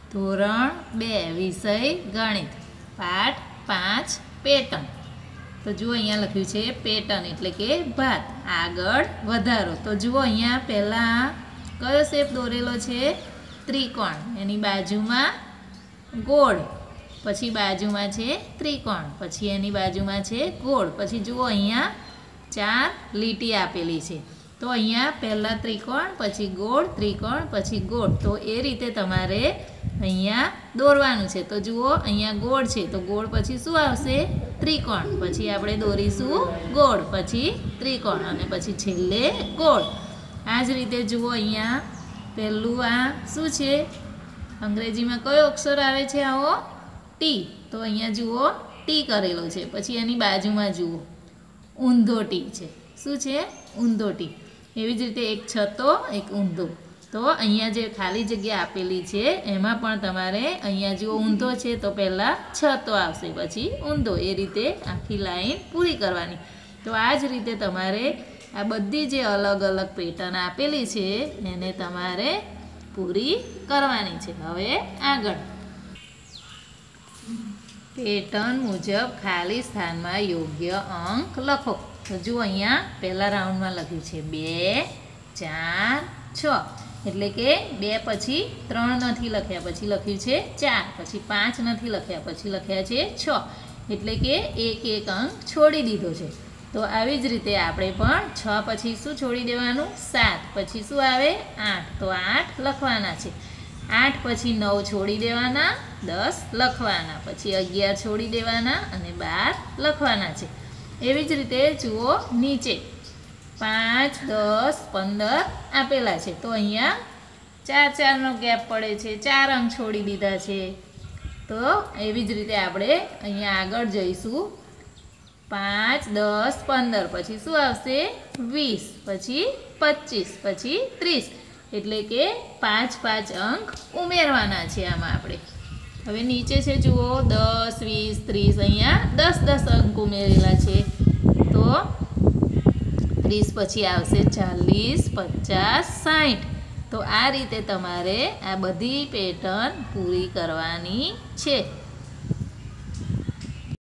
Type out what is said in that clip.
ધોરણ 2 વિષય ગણિત પાઠ 5 પેટર્ન। તો જુઓ અહીંયા લખ્યું છે પેટર્ન એટલે કે ભાત, આગળ વધારો। તો જુઓ અહીંયા પહેલાં કયો શેપ દોરેલો છે? ત્રિકોણ, એની બાજુમાં ગોળ, પછી બાજુમાં છે ત્રિકોણ, પછી એની બાજુમાં છે ગોળ, પછી જુઓ અહીંયા 4 લીટી આપેલી છે। તો અહીંયા પહેલાં ત્રિકોણ, પછી ગોળ, ત્રિકોણ, પછી ગોળ। તો એ રીતે તમારે અહીંયા દોરવાનું છે। તો જુઓ અહીંયા ગોળ છે, તો ગોળ પછી શું આવશે? ત્રિકોણ, પછી આપણે દોરીશું ગોળ, પછી ત્રિકોણ અને પછી છેલ્લે ગોળ। આ જ રીતે જુઓ અહીંયા પહેલું આ શું છે? અંગ્રેજીમાં કયો અક્ષર આવે છે આવો? ટી। તો અહીંયા જુઓ ટી કરેલો છે, પછી એની બાજુમાં જુઓ ઊંધો ટી છે। શું છે? ઊંધો ટી। એવી જ રીતે એક છતો, એક ઊંધો। તો અહીંયા જે ખાલી જગ્યા આપેલી છે એમાં પણ તમારે અહીંયા જુઓ ઊંધો છે તો પહેલાં છતો આવશે, પછી ઊંધો, એ રીતે આખી લાઈન પૂરી કરવાની। તો આ જ રીતે તમારે આ બધી જે અલગ અલગ પેટર્ન આપેલી છે એને તમારે પૂરી કરવાની છે। હવે આગળ પેટર્ન મુજબ ખાલી સ્થાનમાં યોગ્ય અંક લખો। તો જુઓ અહીંયા પહેલા રાઉન્ડમાં લખ્યું છે 2, 4, 6, એટલે કે 2 પછી 3 નથી લખ્યા, પછી લખ્યું છે 4, પછી 5 નથી લખ્યા, પછી લખ્યા છે 6, એટલે કે એક અંક છોડી દીધો છે। તો આવી જ રીતે આપણે પણ 6 પછી શું છોડી દેવાનું? 7, પછી શું આવે? 8, તો 8 લખવાના છે। 8 પછી 9 છોડી દેવાના, 10 લખવાના, પછી 11 છોડી દેવાના અને 12 લખવાના છે। એવી જ રીતે જુઓ નીચે 5, 10, 15 આપેલા છે, તો અહીંયા 4 નો ગેપ પડે છે, 4 અંક છોડી દીધા છે। તો એવી જ રીતે આપણે અહીંયા આગળ જઈશું 5, 10, 15, પછી શું આવશે? 20, પછી 25, પછી 30, એટલે કે 5 અંક ઉમેરવાના છે આમાં આપણે। હવે નીચે છે જુઓ 10, 20, 30, અહીંયા 10 અંક ઉમેરેલા છે। તો 30 પછી આવશે 40, 50, 60। તો આ રીતે તમારે આ બધી પેટર્ન પૂરી કરવાની છે।